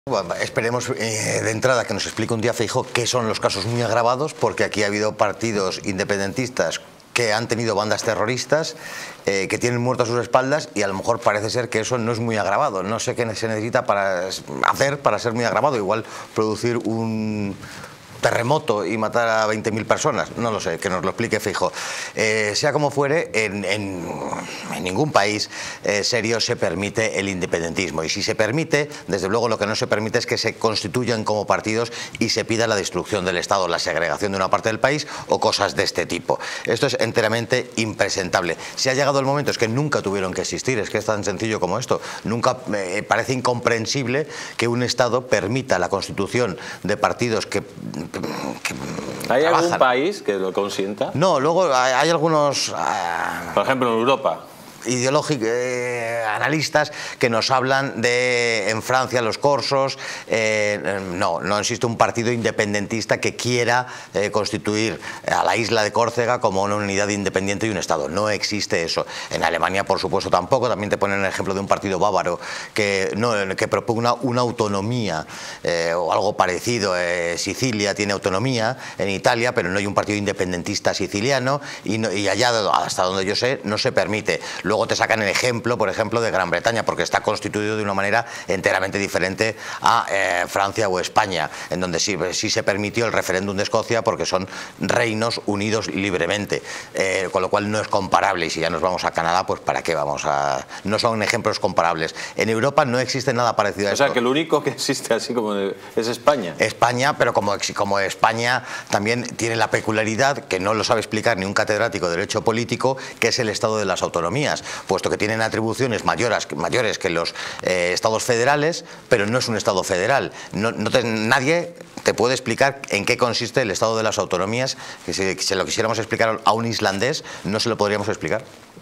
Bueno, esperemos de entrada que nos explique un día Feijóo qué son los casos muy agravados, porque aquí ha habido partidos independentistas que han tenido bandas terroristas, que tienen muertos a sus espaldas, y a lo mejor parece ser que eso no es muy agravado. No sé qué se necesita para ser muy agravado. Igual producir un terremoto y matar a 20.000 personas, no lo sé, que nos lo explique Feijóo. Sea como fuere, en ningún país serio se permite el independentismo, y si se permite, desde luego lo que no se permite es que se constituyan como partidos y se pida la destrucción del Estado, la segregación de una parte del país o cosas de este tipo. Esto es enteramente impresentable. Si ha llegado el momento, es que nunca tuvieron que existir, es que es tan sencillo como esto. Nunca, parece incomprensible que un Estado permita la constitución de partidos que ¿Hay trabajan. algún país que lo consienta? No, luego hay algunos por ejemplo, en Europa, ideológicos, analistas que nos hablan de, en Francia, los corsos. No existe un partido independentista que quiera constituir a la isla de Córcega como una unidad independiente y un Estado. No existe eso. En Alemania, por supuesto, tampoco. También te ponen el ejemplo de un partido bávaro que propugna una autonomía o algo parecido. Sicilia tiene autonomía en Italia, pero no hay un partido independentista siciliano, y allá, hasta donde yo sé, no se permite. Luego te sacan el ejemplo, por ejemplo, de Gran Bretaña, porque está constituido de una manera enteramente diferente a Francia o España, en donde sí se permitió el referéndum de Escocia, porque son reinos unidos libremente, con lo cual no es comparable. Y si ya nos vamos a Canadá, pues ¿para qué vamos a...? No son ejemplos comparables. En Europa no existe nada parecido a esto. O sea, que lo único que existe así como es España. España, pero como España también tiene la peculiaridad, que no lo sabe explicar ni un catedrático de Derecho Político, que es el Estado de las autonomías, puesto que tienen atribuciones mayores que los estados federales, pero no es un Estado federal. Nadie te puede explicar en qué consiste el Estado de las autonomías, que si se lo quisiéramos explicar a un islandés, no se lo podríamos explicar.